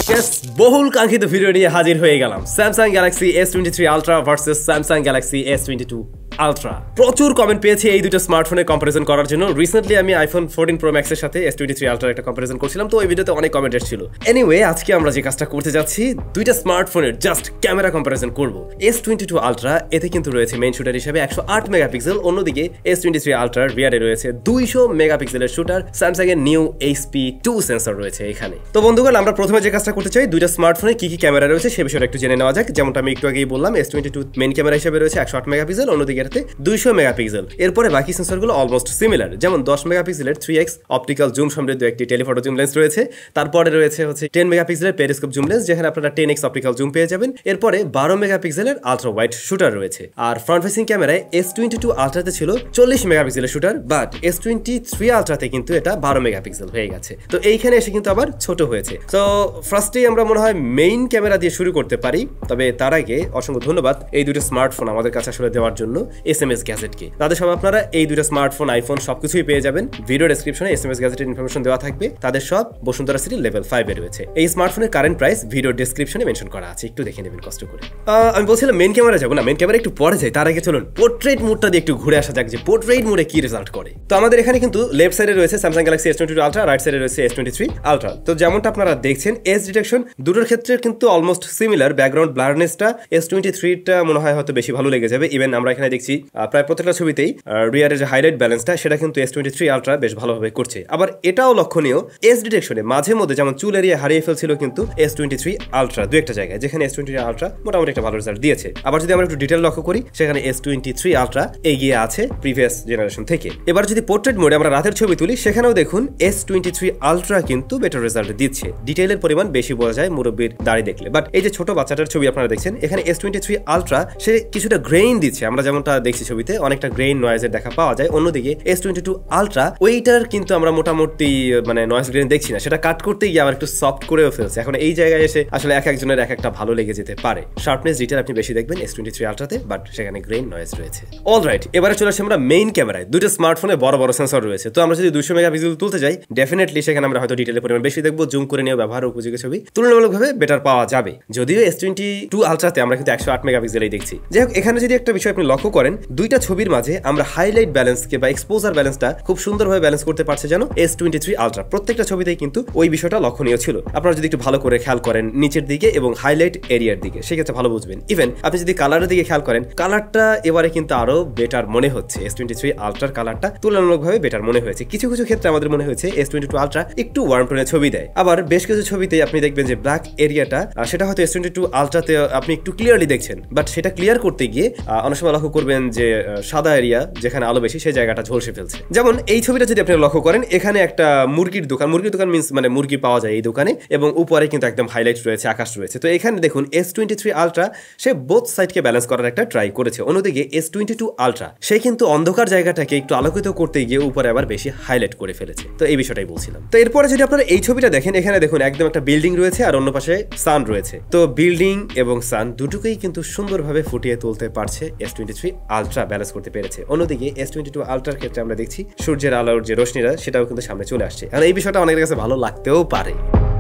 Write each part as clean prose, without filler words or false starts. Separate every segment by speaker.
Speaker 1: বহুল কাঙ্ক্ষিত ভিডিও নিয়ে হাজির হয়ে গেলাম। Samsung Galaxy S23 ultra versus Samsung Galaxy S22 ultra. প্রচুর কমেন্ট পেয়েছি এই দুটো স্মার্টফোনের কম্পারিজন করার জন্য। রিসেন্টলি আমি আইফোন 14 প্রো ম্যাক্সের সাথে S23 আলট্রার একটা কম্পারিজন করছিলাম, তো এই ভিডিওতে অনেক কমেন্ট এসেছিল। এনিওয়ে, আজকে আমরা যে কাজটা করতে যাচ্ছি, দুইটা স্মার্টফোনের জাস্ট ক্যামেরা কম্পারিজন করব। S22 আলট্রা এতে কিন্তু রয়েছে মেইন শুটার হিসেবে 108 মেগাপিক্সেল, অন্যদিকে S23 আলট্রার রিয়ারে রয়েছে 200 মেগাপিক্সেলের শুটার। স্যামসাং এর নিউ HP2 সেন্সর রয়েছে এখানে। তো বন্ধুগণ, আমরা প্রথমে যে কাজটা করতে চাই, দুইটা স্মার্টফোনে কি কি ক্যামেরা রয়েছে সে বিষয়টা একটু জেনে নেওয়া যাক। যেমনটা আমি একটু আগেই বললাম, S22 মেইন ক্যামেরা হিসেবে রয়েছে 108 মেগাপিক্সেল, অন্যদিকে এটাতে 200 মেগাপিক্সেল। এরপরে বাকি সেন্সরগুলো অলমোস্ট সিমিলার, যেমন 10 মেগাপিক্সেলের 3x অপটিক্যাল জুম সমৃদ্ধ একটি টেলিফটো জুম লেন্স রয়েছে। তারপরে রয়েছে 10 মেগাপিক্সেলের পেরিস্কোপ জুম লেন্স, যেখানে আপনারা 10x অপটিক্যাল জুম পেয়ে যাবেন। এরপরে 12 মেগাপিক্সেলের আলট্রা ওয়াইড শুটার রয়েছে। আর ফ্রন্ট ফেসিং ক্যামেরায় S22 আলট্রাতে ছিল 40 মেগাপিক্সেলের শুটার, বাট S23 আলট্রাতে কিন্তু এটা 12 মেগাপিক্সেল হয়ে গেছে। তো এইখানে এসে কিন্তু আবার ছোট হয়েছে। তো ফার্স্টেই আমরা মনে হয় মেইন ক্যামেরা দিয়ে শুরু করতে পারি। তবে তার আগে অসংখ্য ধন্যবাদ এই দুটো স্মার্টফোন আমাদের কাছে আসলে দেওয়ার জন্য SMS গ্যাজেটকে। তাদের সব আপনারা এই দুটো স্মার্টফোন, আইফোন সবকিছুই পেয়ে যাবেন। ভিডিও ডেসক্রিপশনে SMS গ্যাজেটের ইনফরমেশন দেওয়া থাকবে। তাদের সব বসুন্ধরা সিটি লেভেল 5 এ রয়েছে। এই স্মার্টফোনের কারেন্ট প্রাইস ভিডিও ডেসক্রিপশনে মেনশন করা আছে, একটু দেখে নেবেন কষ্ট করে। আমি বলছিলাম মেইন ক্যামেরা যাবো না, মেইন ক্যামেরা একটু পরে যাই। তার আগে চলুন পোর্ট্রেট মোডটা দিয়ে একটু ঘুরে আসা যাক, যে পোর্ট্রেট মোডে কি রেজাল্ট করে। তো আমাদের এখানে কিন্তু লেফট সাইডে রয়েছে Samsung Galaxy S22 ultra, right সাইডে রয়েছে S23 আলট্রা। তো যেমনটা আপনারা দেখছেন, এজ ডিটেকশন দুটোর ক্ষেত্রে কিন্তু অলমোস্ট সিমিলার। ব্যাকগ্রাউন্ড ব্লারনেসটা S23টা মনে হয় হয়তো বেশি ভালো লেগে যাবে। ইভেন আমরা এখানে দেখছি প্রায় প্রত্যেকটা ছবিতেই রিয়ারের যে হাইলাইট ব্যালেন্সটা, সেটা কিন্তু S23 আলট্রা বেশ ভালোভাবে করছে। আবার এটাও লক্ষণীয়, এজ ডিটেকশনে মাঝে মধ্যে যেমন চুল এরিয়া হারিয়ে ফেলছিল কিন্তু S23 আলট্রা দু একটা জায়গায়, যেখানে S23 আলট্রা মোটামুটি একটা ভালো রেজাল্ট দিয়েছে। আবার যদি আমরা একটু ডিটেল লক্ষ্য করি, সেখানে S23 আলট্রা এগিয়ে আছে প্রিভিয়াস জেনারেশন থেকে। এবার যদি পোর্ট্রেট মোডে আমরা রাতের ছবি তুলি, সেখানেও দেখুন S23 আলট্রা কিন্তু বেটার রেজাল্ট দিচ্ছে। ডিটেইলের পরিমাণ বেশি বোঝা যায় মুরব্বির দাড়ি দেখলে। বাট এই যে ছোট বাচ্চাটার ছবি আপনারা দেখছেন, এখানে S23 আলট্রা সে কিছুটা গ্রেইন দিচ্ছে। আমরা যেমনটা দেখছি ছবিতে, অনেকটা গ্রেইন নয়েজের দেখা পাওয়া যায়। অন্যদিকে S22 আলট্রা ওইটার কিন্তু আমরা মোটামুটি মানে নয়েজ গ্রেইন দেখছি না, সেটা কাট করতে গিয়ে আবার একটু সফট করেও ফেলছে। এখন এই জায়গায় এসে আসলে এক একজনের এক একটা ভালো লেগে যেতে পারে। শার্পনেস ডিটেল আপনি বেশি দেখবেন S23 আলট্রাতে, বাট সেখানে গ্রেইন নয়েজ রয়েছে। অলরাইট, এবারে চলে আসি আমরা মেইন ক্যামেরায়। দুটো স্মার্টফোনে বড় বড় সেন্সর রয়েছে। তো আমরা যদি 200 মেগাপিক্সেল তুলতে যাই, ডেফিনেটলি সেখানে আমরা হয়তো ডিটেলের পরিমাণ বেশি দেখবো। জুম করে নিয়ে ব্যবহার উপযোগী ছবি তুলনামূলকভাবে বেটার পাওয়া যাবে। যদিও S22 আলট্রাতে আমরা কিন্তু 108 মেগাপিক্সেলই দেখছি। যাই হোক, এখানে যদি একটা বিষয় আপনি লক্ষ্য করেন, দুইটা ছবির মাঝে আমরা হাইলাইট ব্যালেন্সকে বা এক্সপোজার ব্যালেন্সটা খুব সুন্দরভাবে ব্যালেন্স করতে পারছে যেন S23 আলট্রা। প্রত্যেকটা ছবিতেই কিন্তু ওই বিষয়টা লক্ষণীয় ছিল। আপনারা যদি একটু ভালো করে খেয়াল করেন নিচের দিকে এবং হাইলাইট এরিয়ার দিকে, সেক্ষেত্রে ভালো বুঝবেন। ইভেন আপনি যদি কালারের দিকে খেয়াল করেন, কালারটা এবারে কিন্তু আরো বেটার মনে হচ্ছে। S23 আলট্রার কালারটা তুলনামূলকভাবে বেটার মনে হয়েছে। কিছু কিছু ক্ষেত্রে আমাদের মনে হয়েছে S22 আলট্রা একটু ওয়ার্ম টোনের ছবি দেয়। আবার বেশ কিছু ছবিতে আপনি দেখবেন যে ব্ল্যাক এরিয়াটা, সেটা হয়তো S22 আলট্রাতে আপনি একটু ক্লিয়ারলি দেখছেন, বাট সেটা ক্লিয়ার করতে গিয়ে অনেক সময় লক্ষ্য করবেন যে সাদা এরিয়া যেখানে আলো বেশি, সেই জায়গাটা ঝলসে ফেলছে। যেমন এই ছবিটা যদি আপনি লক্ষ্য করেন, এখানে একটা মুরগির দোকান মিন্স মানে মুরগি পাওয়া যায় এই দোকানে, এবং উপরে কিন্তু একদম হাইলাইট রয়েছে, আকাশ রয়েছে। তো এখানে দেখুন S23 আলট্রা সে বোথ সাইডকে ব্যালেন্স করার একটা ট্রাই করেছে। অন্যদিকে S22 আলট্রা সে কিন্তু অন্ধকার জায়গাটাকে একটু আলোকিত করতে গিয়ে উপরে আবার বেশি হাইলাইট করে ফেলেছে। তো এই বিষয়টাই বলছিলাম। তো এরপরে যদি আপনারা এই ছবিটা দেখেন, এখানে দেখুন একদম একটা বিল্ডিং রয়েছে আর অন্য পাশে সান রয়েছে। তো বিল্ডিং এবং সান দুটোকেই কিন্তু সুন্দরভাবে ফুটিয়ে তুলতে পারছে S23 আলট্রা, ব্যালেন্স করতে পেরেছে। অন্যদিকে S22 আলট্রার ক্ষেত্রে আমরা দেখছি সূর্যের আলোর যে রশ্মিরা, সেটাও কিন্তু সামনে চলে আসছে। আর এই বিষয়টা অনেকের কাছে ভালো লাগতেও পারে।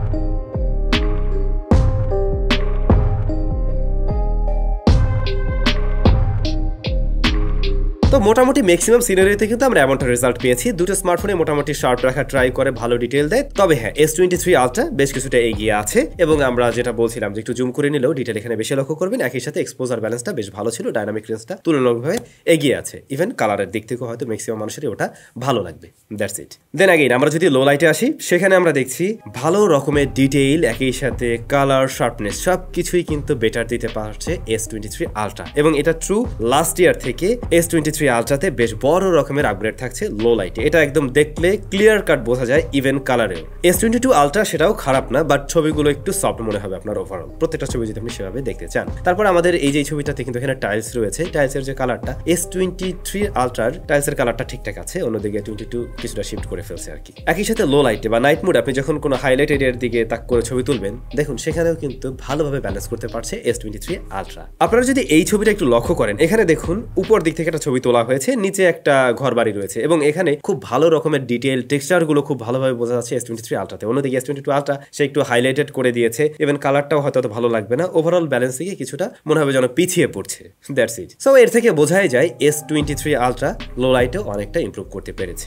Speaker 1: তো মোটামুটি ম্যাক্সিমাম সিনারিতে কিন্তু আমরা এমনটা রেজাল্ট পেয়েছি। দুটো স্মার্টফোনে মোটামুটি শার্প রাখা ট্রাই করে, ভালো ডিটেল দেয়। তবে হ্যাঁ, S23 আলট্রা বেশ কিছুটা এগিয়ে আছে। এবং আমরা যেটা বলছিলাম যে একটু জুম করে নিলেও ডিটেল এখানে বেশি লক্ষ্য করবেন। একই সাথে এক্সপোজার ব্যালেন্সটা বেশ ভালো ছিল, ডাইনামিক রেঞ্জটা তুলনামূলকভাবে এগিয়ে আছে। ইভেন কালারের দিক থেকেও হয়তো ম্যাক্সিমাম মানুষেরই ওটা ভালো লাগবে। That's it. দেন আগেইন আমরা যদি লো লাইটে আসি, সেখানে আমরা দেখছি ভালো রকমের ডিটেইল, একই সাথে কালার, শার্পনেস সব কিছুই কিন্তু বেটার দিতে পারছে S23 আলট্রা। এবং এটা ট্রু, লাস্ট ইয়ার থেকে S23 আলট্রাতে বেশ বড় রকমের আপগ্রেড থাকছে লো লাইটে। এটা একদম দেখলে ক্লিয়ার কাট বোঝা যায়, ইভেন কালারেও। S22 আলট্রা সেটাও খারাপ না, বাট ছবিগুলো একটু সফট মনে হবে আপনার ওভারঅল, প্রত্যেকটা ছবি যদি আপনি সেভাবে দেখতে চান। তারপর আমাদের এই যে ছবিটাতে কিন্তু এখানে টাইলস রয়েছে। টাইলসের যে কালারটা S23 আলট্রার টাইলসের কালারটা ঠিকঠাক আছে, অন্যদিকে 22 কিছুটা শিফট করে ফেলছে আর কি। একই সাথে লো লাইটে বা নাইট মুড আপনি যখন কোনো হাইলাইট এরিয়ার দিকে তাক করে ছবি তুলবেন, দেখুন সেখানেও কিন্তু ভালোভাবে ব্যালেন্স করতে পারছে S23 আলট্রা। আপনারা যদি এই ছবিটা একটু লক্ষ্য করেন, এখানে দেখুন উপর দিক থেকে একটা ছবি তোলা তোলা হয়েছে, নিচে একটা ঘরবাড়ি রয়েছে এবং এখানে খুব ভালো রকমের ডিটেইল টেক্সচারগুলো খুব ভালোভাবে বোঝা যাচ্ছে S23 আলট্রাতে। অন্যদিকে S22 আলট্রা সে একটু হাইলাইটেড করে দিয়েছে, ইভেন কালারটাও হয়তো অত ভালো লাগবে না, ওভারঅল ব্যালেন্স থেকে কিছুটা মনে হবে যেন পিছিয়ে পড়ছে। That's it. সো এর থেকে বোঝাই যায় S23 আলট্রা লো লাইটেও অনেকটা ইমপ্রুভ করতে পেরেছে।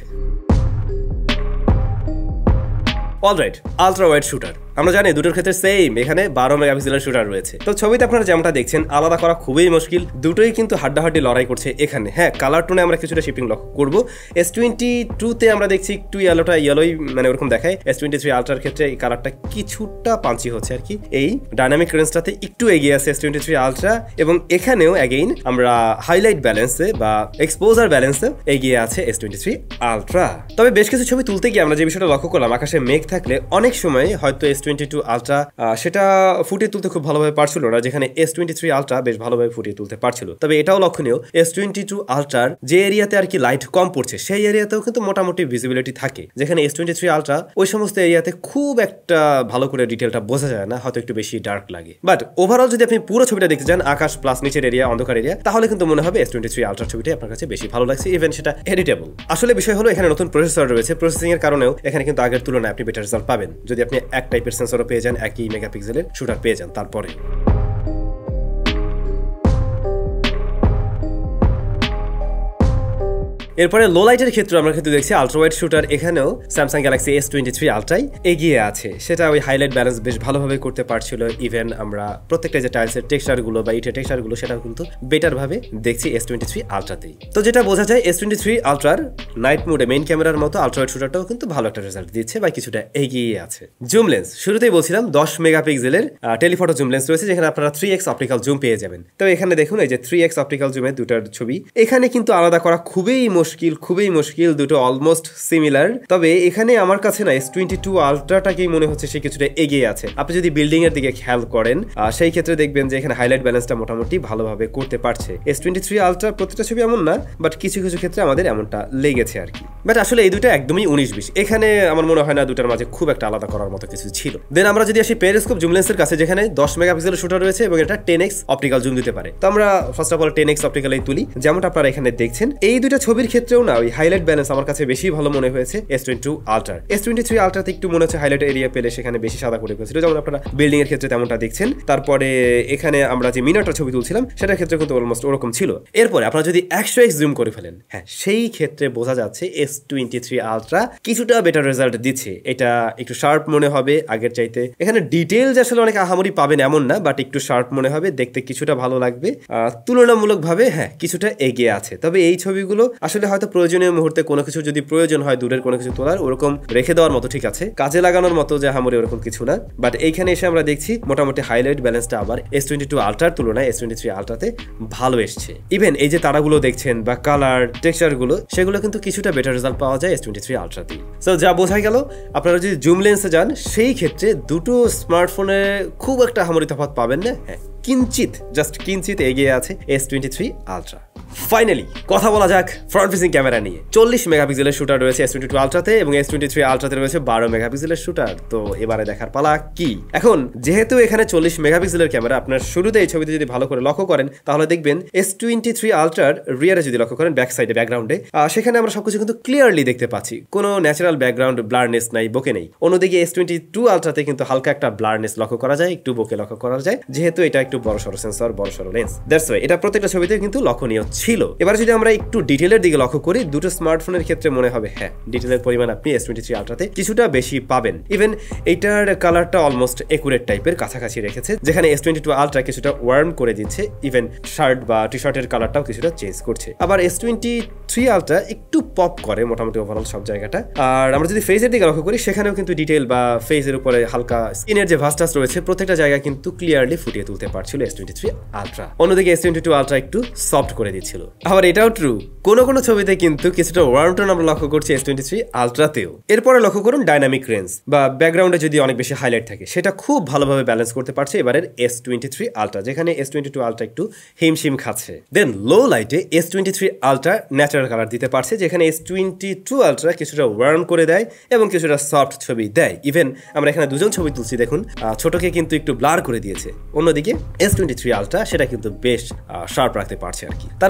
Speaker 1: অলরাইট, আলট্রা ওয়াইড শুটার আমরা জানি দুটোর ক্ষেত্রে সেম, এখানে 12 মেগাপিক্সেলের শুটার রয়েছে। তো ছবিতে আপনারা যেমনটা দেখছেন আলাদা করা খুবই মুশকিল, দুটোই কিন্তু হাড্ডাহাড্ডি লড়াই করছে এখানে। হ্যাঁ, কালার টোনে আমরা কিছুটা শিপিং লক্ষ্য করবো। S22 তে আমরা দেখছি একটু ইয়েলোই মানে ওরকম দেখায়। S23 আলট্রার ক্ষেত্রে এই কালারটা কিছুটা পাঞ্চি হচ্ছে আর কি। এই ডাইনামিক রেঞ্জটাতে একটু এগিয়ে আছে S23 আলট্রা, এবং এখানেও অ্যাগেইন আমরা হাইলাইট ব্যালেন্সে বা এক্সপোজার ব্যালেন্সে এগিয়ে আছে S23 আলট্রা। তবে বেশ কিছু ছবি তুলতে গিয়ে আমরা যে বিষয়টা লক্ষ্য করলাম, আকাশে মেঘ থাকলে অনেক সময় হয়তো S22 আলট্রা সেটা ফুটিয়ে তুলতে খুব ভালোভাবে পারছিল না, যেখানে S23 আলট্রা বেশ ভালোভাবে ফুটিয়ে তুলতে পারছিল। তবে এটাও লক্ষণীয়, S22 আলট্রার যে এরিয়াতে আর কি লাইট কম পড়ছে সেই এরিয়াতেও কিন্তু মোটামুটি ভিজিবিলিটি থাকে, যেখানে S23 আলট্রা ওই সমস্ত এরিয়াতে খুব একটা ভালো করে ডিটেলটা বোঝা যায় না, হয়তো একটু বেশি ডার্ক লাগে। বাট ওভারঅল যদি আপনি পুরো ছবিটা দেখতে চান, আকাশ প্লাস নিচের এরিয়া, অন্ধকার এরিয়া, তাহলে কিন্তু মনে হবে S23 আলট্রার ছবিটাই আপনার কাছে বেশি ভালো লাগছে, ইভেন সেটা এডিটেবল। আসলে বিষয় হলো এখানে নতুন প্রসেসর রয়েছে, প্রসেসিং এর কারণেও এখানে কিন্তু আগের তুলনায় আপনি বেটার রেজাল্ট পাবেন যদি আপনি এক টাইপের সেন্সরও পেয়ে যান, একই মেগাপিক্সেলের শুটার পেয়ে যান। তারপরে এরপরে লো লাইটের ক্ষেত্রে আমরা কিন্তু দেখছি আলট্রা ওয়াইড শুটার এখানেও স্যামসাং গ্যালাক্সি S23 আলট্রাই এগিয়ে আছে। সেটা ওই হাইলাইট ব্যালেন্স বেশ ভালোভাবে করতে পারছিল, ইভেন আমরা প্রত্যেকটা যে টাইলসের টেক্সচারগুলো বা ইটের টেক্সচারগুলো সেটাও কিন্তু বেটার ভাবে দেখছি S23 আলট্রাতেই। তো যেটা বোঝা যায় S23 আলট্রার নাইট মোডে মেইন ক্যামেরার মতো আলট্রা ওয়াইড শুটারটাও কিন্তু ভালো একটা রেজাল্ট দিচ্ছে বা কিছুটা এগিয়ে আছে। জুম লেন্স শুরুতেই বলছিলাম 10 মেগাপিক্সেলের টেলিফটো জুম লেন্স রয়েছে, যেখানে আপনারা 3x অপটিক্যাল জুম পেয়ে যাবেন। তো এখানে দেখুন এই যে 3x অপটিক্যাল জুমের দুটার ছবি, এখানে কিন্তু আলাদা করা খুবই মুশকিল, দুটো অলমোস্ট সিমিলার। তবে এখানে আমার কাছে না S22 আলট্রাটাকেই মনে হচ্ছে সে কিছুটা এগিয়ে আছে। আপনি যদি বিল্ডিং এর দিকে খেয়াল করেন সেই ক্ষেত্রে দেখবেন যে এখানে হাইলাইট ব্যালেন্সটা মোটামুটি ভালোভাবে করতে পারছে। S23 আলট্রা প্রত্যেকটা ছবি এমন না, বাট কিছু কিছু ক্ষেত্রে আমাদের এমনটা লেগেছে আর কি। বাট আসলে এই দুটো একদমই 19-20, এখানে আমার মনে হয় না দুটার মাঝে খুব একটা আলাদা করার মতো কিছু ছিল। দেন আমরা যদি আসি পেরিস্কোপ জুম লেন্সের কাছে, যেখানে 10 মেগাপিক্সেলের শুটার রয়েছে এবং এটা 10x অপটিক্যাল জুম দিতে পারে। তো আমরা ফার্স্ট অফ অল 10x অপটিক্যালেই তুলি, যেমনটা আপনারা এখানে দেখছেন। এই দুটো ছবির ক্ষেত্রেও না ওই হাইলাইট ব্যালেন্স আমার কাছে বেশি ভালো মনে হয়েছে S22 আলট্রা। S23 আলট্রাতে একটু মনে হচ্ছে হাইলাইট এরিয়া পেলে সেখানে বেশি সাদা করে ফেলেছিল, যেমন আপনারা বিল্ডিং এর ক্ষেত্রে তেমনটা দেখছেন। তারপরে এখানে আমরা যে মিনারটার ছবি তুলছিলাম সেটার ক্ষেত্রে কিন্তু অলমোস্ট ওরকম ছিল। এরপরে আপনারা যদি 100x জুম করে ফেলেন, হ্যাঁ সেই ক্ষেত্রে বোঝা যাচ্ছে S23 আলট্রা কিছুটা বেটার রেজাল্ট দিচ্ছে। এটা একটু শার্প মনে হবে আগের চাইতে। এখানে ডিটেইলস আসলে অনেক আহামরি পাবেন এমন না, বাট একটু শার্প মনে হবে, দেখতে কিছুটা ভালো লাগবে, তুলনামূলকভাবে হ্যাঁ কিছুটা এগিয়ে আছে। তবে এই ছবিগুলো আসলে হয়তো প্রয়োজনীয় মুহূর্তে কোনো কিছু যদি প্রয়োজন হয় দূরের কোনো কিছু তোলার, ওরকম রেখে দেওয়ার মতো ঠিক আছে, কাজে লাগানোর মতো যে হামরে ওরকম কিছু না। বাট এইখানে এসে আমরা দেখছি মোটামুটি হাইলাইট ব্যালেন্সটা আবার S22 আলট্রার তুলনায় S23 আলট্রাতে ভালো এসছে। ইভেন এই যে তারাগুলো দেখছেন বা কালার টেক্সচারগুলো, সেগুলো কিন্তু কিছুটা বেটার রেজাল্ট পাওয়া যায় S23 আলট্রাতে। সো যা বোঝাই গেল, আপনারা যদি জুম লেন্সে যান সেই ক্ষেত্রে দুটো স্মার্টফোনে খুব একটা হামরি তফাৎ পাবেন না, হ্যাঁ জাস্ট কিঞ্চিত এগিয়ে আছে S23 আলট্রা। ফাইনালি কথা বলা যাক ফ্রন্ট ফেসিং ক্যামেরা নিয়ে। 40 মেগাপিক্সেলের শুটার রয়েছে S22 আলট্রাতে এবং S23 আলট্রাতে রয়েছে 12 মেগাপিক্সেলের শুটার। তো এবারে দেখার পালা কি। এখন যেহেতু এখানে 40 মেগাপিক্সেলের ক্যামেরা, আপনার শুরুতে এই ছবিতে যদি ভালো করে লক্ষ্য করেন তাহলে দেখবেন S23 আলট্রার রিয়ারে যদি লক্ষ্য করেন ব্যাক সাইডে ব্যাকগ্রাউন্ডে, সেখানে আমরা সবকিছু কিন্তু ক্লিয়ারলি দেখতে পাচ্ছি, কোনো ন্যাচারাল ব্যাকগ্রাউন্ড ব্লারনেস নাই, বোকে নেই। অন্যদিকে S22 আলট্রাতে কিন্তু হালকা একটা ব্লারনেস লক্ষ্য করা যায়, একটু বোকে লক্ষ্য করা যায়, যেহেতু এটা একটু বড়সড় সেন্সর, বড়সড় লেন্স। দ্যাটস ওয়াই এটা প্রত্যেকটা ছবিতে কিন্তু লক্ষণীয় ছিল। এবার যদি আমরা একটু ডিটেলের দিকে লক্ষ্য করি, দুটো স্মার্টফোনের ক্ষেত্রে মনে হবে হ্যাঁ ডিটেলের পরিমাণ আপনি S23 আলট্রাতে কিছুটা বেশি পাবেন। ইভেন এইটার কালারটা অলমোস্ট একুরেট টাইপের কাছাকাছি রেখেছে, যেখানে S22 আলট্রা কিছুটা ওয়ার্ম করে দিচ্ছে, ইভেন শার্ট বা টি শার্টের কালারটাও কিছুটা চেঞ্জ করছে। আবার S23 আলট্রা একটু পপ করে মোটামুটি ওভারঅল সব জায়গাটা। আর আমরা যদি ফেসের দিকে লক্ষ্য করি, সেখানেও কিন্তু ডিটেল বা ফেসের উপরে হালকা স্কিনের যে ভাস্টাস রয়েছে প্রত্যেকটা জায়গা কিন্তু ক্লিয়ারলি ফুটিয়ে তুলতে পারছিল S23 আলট্রা। অন্যদিকে S22 আলট্রা একটু সফট করে দিচ্ছিল। আবার এটাও ট্রু, কোনো কোনো ছবিতে কিন্তু কিছুটা ওয়ার্ম টোন আমরা লক্ষ্য করছি S23 আলট্রাতেও। এরপরে লক্ষ্য করুন ডাইনামিক রেঞ্জ বা ব্যাকগ্রাউন্ডে যদি অনেক বেশি হাইলাইট থাকে সেটা খুব ভালোভাবে ব্যালেন্স করতে পারছে এবারের S23 আলট্রা, যেখানে S22 আলট্রা একটু হিমশিম খাচ্ছে। দেন লো লাইটে S23 আলট্রা ন্যাচারাল কালার দিতে পারছে, যেখানে S22 আলট্রা কিছুটা ওয়ার্ম করে দেয় এবং কিছুটা সফট ছবি দেয়। ইভেন আমরা এখানে দুজন ছবি তুলছি, দেখুন ছোটকে কিন্তু একটু ব্লার করে দিয়েছে। অন্যদিকে S23 আলট্রা সেটা কিন্তু বেশ শার্প রাখতে পারছে আর কি। তারপর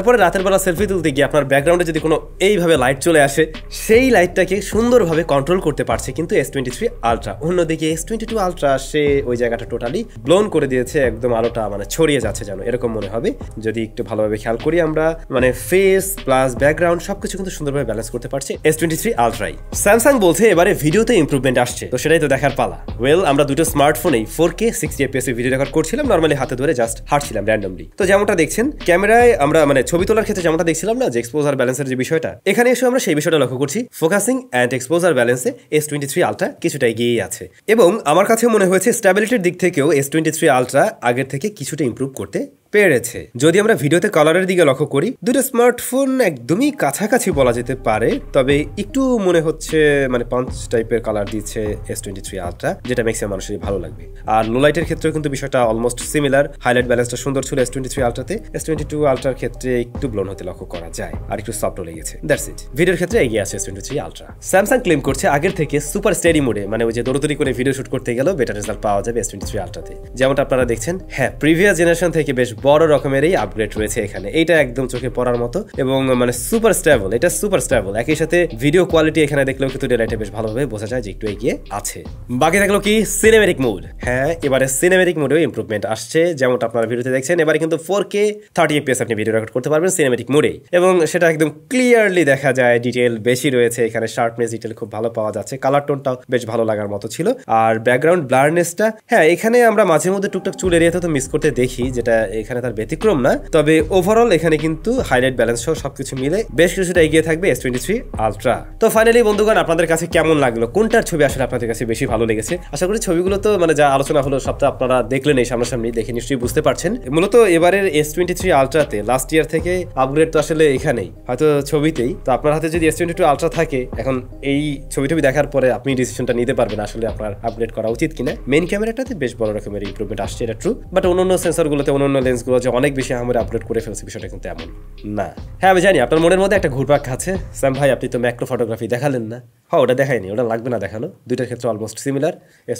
Speaker 1: তারপরে রাতের বেলা সেলফি তুলতে গিয়ে আপনার ব্যাকগ্রাউন্ডে যদি কোনো এইভাবে লাইট চলে আসে, সেই লাইটটাকে সুন্দরভাবে কন্ট্রোল করতে পারছে কিন্তু S23 আলট্রা। অন্যদিকে S22 আলট্রা সে ওই জায়গাটা টোটালি ব্লোন করে দিয়েছে, একদম আলোটা মানে ছড়িয়ে যাচ্ছে যেন এরকম মনে হবে যদি একটু ভালোভাবে খেয়াল করি আমরা। মানে ফেস প্লাস ব্যাকগ্রাউন্ড সবকিছু কিন্তু সুন্দরভাবে ব্যালেন্স করতে পারছে S23 আলট্রাই। স্যামসাং বলছে এবারে ভিডিওতে ইমপ্রুভমেন্ট আসছে, তো সেটাই তো দেখার পালা। ওয়েল, আমরা দুটো স্মার্টফোনেই 4K 60 FPS এর ভিডিও রেকর্ড করছিলাম, নরমালি হাতে ধরে জাস্ট হাঁটছিলাম র্যান্ডমলি। তো যেমনটা দেখছেন ক্যামেরায় আমরা মানে ছবি তোলার ক্ষেত্রে যেমনটা দেখছিলাম না যে এক্সপোজার ব্যালেন্সের যে বিষয়টা, এখানে এসে আমরা সেই বিষয়টা লক্ষ্য করছি। ফোকাসিং অ্যান্ড এক্সপোজার ব্যালেন্সে S23 আলট্রা কিছুটা এগিয়েই আছে, এবং আমার কাছে মনে হয়েছে স্ট্যাবিলিটির দিক থেকেও S23 আলট্রা আগের থেকে কিছুটা ইমপ্রুভ করতে পেরেছে। যদি আমরা ভিডিওতে কালারের দিকে লক্ষ্য করি, দুটো স্মার্টফোন একদমই কাছাকাছি বলা যেতে পারে, তবে একটু মনে হচ্ছে মানে পাঞ্চ টাইপের কালার দিচ্ছে S23 আলট্রা, যেটা ম্যাক্সিমাম মানুষেরই ভালো লাগবে। আর লো লাইটের ক্ষেত্রেও কিন্তু বিষয়টা অলমোস্ট সিমিলার। হাইলাইট ব্যালেন্সটা সুন্দর ছিল S23 আলট্রাতে, S22 আলট্রার ক্ষেত্রে একটু ব্লোন হতে লক্ষ্য করা যায়, আর একটু সফটও লেগেছে। That's it. ভিডিওর ক্ষেত্রে এগিয়ে আছে S23 আলট্রা। স্যামসাং ক্লেম করছে আগের থেকে সুপার স্টেডি মোডে, মানে ওই যে দৌড়দৌড়ি করে ভিডিও শুট করতে গেলেও বেটার রেজাল্ট পাওয়া যাবে S23 আলট্রাতে। যেমনটা আপনারা দেখছেন, হ্যাঁ, প্রিভিয়াস জেনারেশন থেকে বেশ বড় রকমেরই আপগ্রেড রয়েছে এখানে। এইটা একদম চোখে পড়ার মতো এবং মানে সুপার স্টেবল, এটা সুপার স্টেবল। একই সাথে ভিডিও কোয়ালিটি এখানে দেখলেও কিন্তু ডেলাইটে বেশ ভালোভাবে বোঝা যায় যে একটু এগিয়ে আছে। বাকি থাকলো কি সিনেমেটিক মোড। হ্যাঁ, এবারে সিনেমেটিক মোডেও ইমপ্রুভমেন্ট আসছে, যেমনটা আপনারা ভিডিওতে দেখছেন। এবারে কিন্তু 4K 30 FPS আপনি ভিডিও রেকর্ড করতে পারবেন সিনেমেটিক মোডে, এবং সেটা একদম ক্লিয়ারলি দেখা যায়। ডিটেল বেশি রয়েছে এখানে, শার্পনেস ডিটেল খুব ভালো পাওয়া যাচ্ছে, কালার টোনটাও বেশ ভালো লাগার মতো ছিল। আর ব্যাকগ্রাউন্ড ব্লারনেসটা, হ্যাঁ, এখানে আমরা মাঝে মধ্যে টুকটাক চুল এরিয়াতে তো মিস করতে দেখি, যেটা এখানে তার ব্যতিক্রম না। তবে ওভারঅল এখানে কিন্তু হাইলাইট ব্যালেন্স সহ সবকিছু মিলে বেশ কিছুটা এগিয়ে থাকবে S23 আলট্রা। তো ফাইনালি বন্ধুগণ, আপনাদের কাছে কেমন লাগলো, কোনটার ছবি আসলে আপনাদের কাছে বেশি ভালো লেগেছে? আশা করি ছবিগুলো তো মানে যা আলোচনা হলো সবটা আপনারা দেখলেন এই সামনাসামনি, দেখে নিশ্চয়ই বুঝতে পারছেন। মূলত এবারের S23 আলট্রাতে লাস্ট ইয়ার থেকে আপগ্রেড তো আসলে এখানেই, হয়তো ছবিতেই। তো আপনার হাতে যদি S22 আলট্রা থাকে, এখন এই ছবি দেখার পরে আপনি ডিসিশনটা নিতে পারবেন আসলে আপনার আপগ্রেড করা উচিত কিনা। মেইন ক্যামেরাটাতে বেশ বড় রকমের ইমপ্রুভমেন্ট আসছে, এটা ট্রু, বাট অন্যান্য সেন্সরগুলোতে, অন্যান্য লেন্সগুলো যে অনেক বেশি আমরা আপগ্রেড করে ফেলছি, বিষয়টা কিন্তু এমন না। হ্যাঁ, আমি জানি আপনার মনের মধ্যে একটা ঘুরপাক খাচ্ছে, স্যাম ভাই আপনি তো ম্যাক্রো ফটোগ্রাফি দেখালেন না। হ্যাঁ, ওটা দেখায়নি, ওটা লাগবে না দেখানো। দুইটার ক্ষেত্রে অলমোস্ট সিমিলার।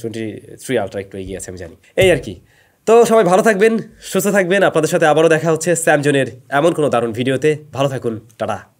Speaker 1: S23 আলট্রা একটু এগিয়ে আছে, আমি জানি। এই আর কি। তো সবাই ভালো থাকবেন, সুস্থ থাকবেন। আপনাদের সাথে আবারও দেখা হচ্ছে স্যামজনের এমন কোনো দারুণ ভিডিওতে। ভালো থাকুন, টাটা।